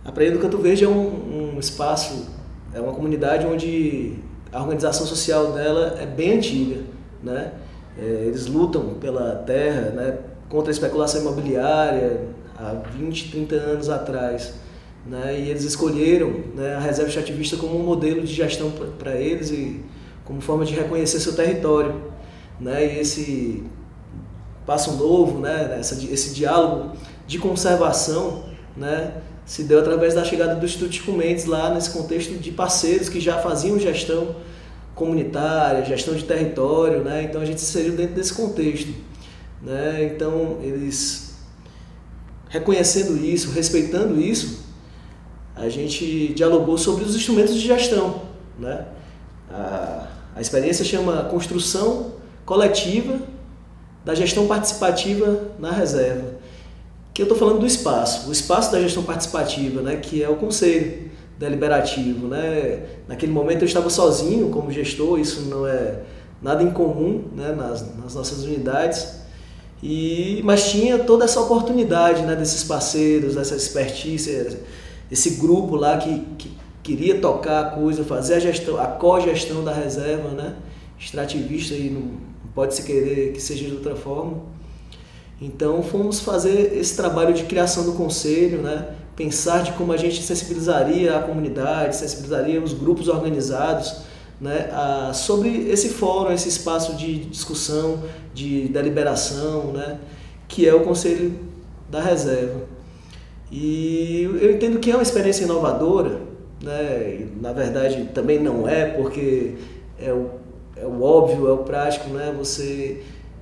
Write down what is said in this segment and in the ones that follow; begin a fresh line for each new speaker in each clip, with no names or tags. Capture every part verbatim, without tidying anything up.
A Prainha do Canto Verde é um, um espaço, é uma comunidade onde a organização social dela é bem antiga, né? É, eles lutam pela terra, né, contra a especulação imobiliária há vinte, trinta anos atrás, né? E eles escolheram, né, a reserva extrativista como um modelo de gestão para eles e como forma de reconhecer seu território, né? E esse passo novo, né, essa, esse diálogo de conservação, né, se deu através da chegada do Instituto Chico Mendes lá nesse contexto de parceiros que já faziam gestão comunitária, gestão de território, né? Então a gente se inseriu dentro desse contexto, né? Então eles, reconhecendo isso, respeitando isso, a gente dialogou sobre os instrumentos de gestão, né? A, a experiência chama Construção Coletiva da Gestão Participativa na Reserva. Que eu estou falando do espaço, o espaço da gestão participativa, né, que é o conselho deliberativo, né? Naquele momento eu estava sozinho como gestor, isso não é nada incomum, né, nas, nas nossas unidades, e, mas tinha toda essa oportunidade, né, desses parceiros, essa expertise, esse grupo lá que, que queria tocar a coisa, fazer a gestão, a cogestão da reserva, né, extrativista, e não pode se querer que seja de outra forma. Então fomos fazer esse trabalho de criação do conselho, né? Pensar de como a gente sensibilizaria a comunidade, sensibilizaria os grupos organizados, né? a, sobre esse fórum, esse espaço de discussão, de deliberação, né? Que é o Conselho da Reserva. E eu entendo que é uma experiência inovadora, né? E, na verdade também não é, porque é o, é o óbvio, é o prático, né? Você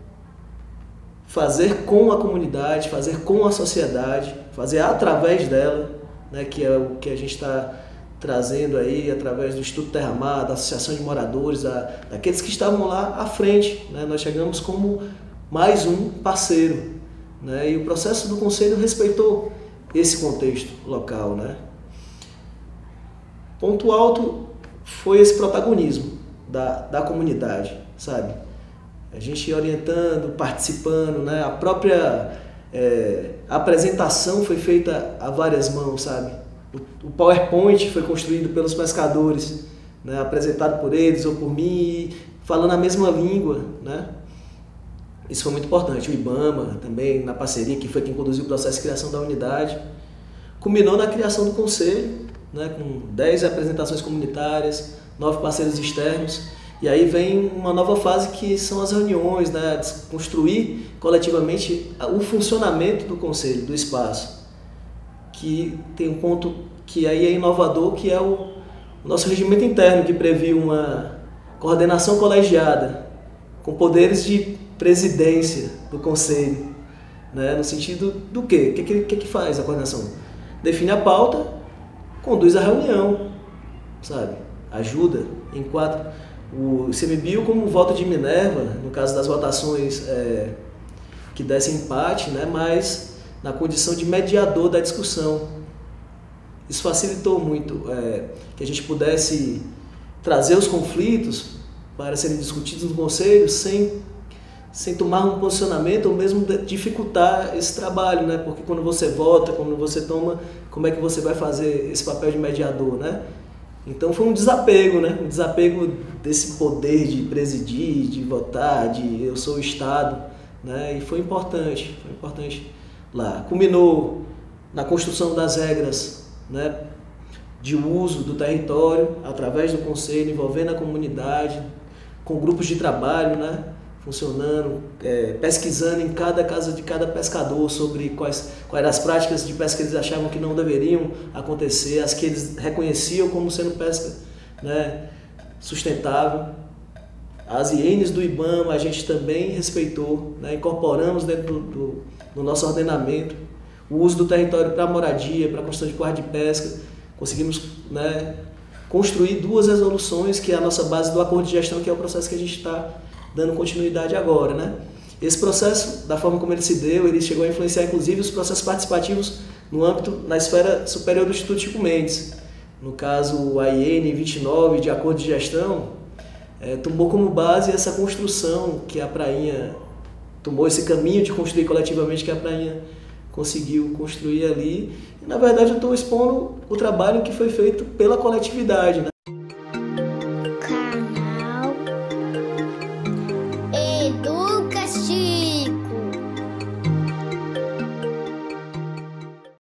fazer com a comunidade, fazer com a sociedade, fazer através dela, né, que é o que a gente está trazendo aí através do Instituto Terra Mar, da Associação de Moradores, da, daqueles que estavam lá à frente, né? Nós chegamos como mais um parceiro, né? E o processo do Conselho respeitou esse contexto local, né? Ponto alto foi esse protagonismo da, da comunidade, sabe? A gente orientando, participando, né? A própria é, apresentação foi feita a várias mãos, sabe? O, o PowerPoint foi construído pelos pescadores, né? Apresentado por eles ou por mim, falando a mesma língua, né? Isso foi muito importante. O IBAMA também, na parceria, que foi quem conduziu o processo de criação da unidade, culminou na criação do conselho, né? Com dez apresentações comunitárias, nove parceiros externos. E aí vem uma nova fase que são as reuniões, né? Construir coletivamente o funcionamento do conselho, do espaço, que tem um ponto que aí é inovador, que é o, o nosso regimento interno, que previu uma coordenação colegiada, com poderes de presidência do conselho, né? No sentido do quê? O que, que, que faz a coordenação? Define a pauta, conduz a reunião, sabe? Ajuda, enquadra o ICMBio como voto de Minerva, no caso das votações é, que dessem empate, né, mas na condição de mediador da discussão. Isso facilitou muito é, que a gente pudesse trazer os conflitos para serem discutidos no Conselho sem, sem tomar um posicionamento ou mesmo dificultar esse trabalho, né, porque quando você vota, quando você toma, como é que você vai fazer esse papel de mediador, né? Então foi um desapego, né? Um desapego desse poder de presidir, de votar, de eu sou o Estado, né? E foi importante, foi importante lá. Culminou na construção das regras, né, de uso do território através do conselho, envolvendo a comunidade, com grupos de trabalho, né, funcionando, é, pesquisando em cada casa de cada pescador sobre quais, quais eram as práticas de pesca que eles achavam que não deveriam acontecer, as que eles reconheciam como sendo pesca, né, sustentável. As I Ns do IBAMA a gente também respeitou, né, incorporamos dentro do, do, do nosso ordenamento o uso do território para moradia, para construção de quarto de pesca. Conseguimos, né, construir duas resoluções, que é a nossa base do acordo de gestão, que é o processo que a gente está dando continuidade agora, né? Esse processo, da forma como ele se deu, ele chegou a influenciar inclusive os processos participativos no âmbito, na esfera superior do Instituto Chico Mendes. No caso, a I N vinte e nove de acordo de gestão, é, tomou como base essa construção que a Prainha tomou, esse caminho de construir coletivamente que a Prainha conseguiu construir ali, E, na verdade, eu estou expondo o trabalho que foi feito pela coletividade, né?